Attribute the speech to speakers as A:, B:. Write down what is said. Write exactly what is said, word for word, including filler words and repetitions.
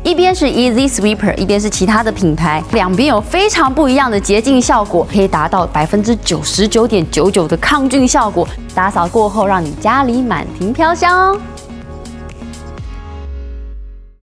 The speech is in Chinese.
A: 一边是 Easy Sweeper， 一边是其他的品牌，两边有非常不一样的洁净效果，可以达到百分之九十九点九九的抗菌效果，打扫过后让你家里满庭飘香哦。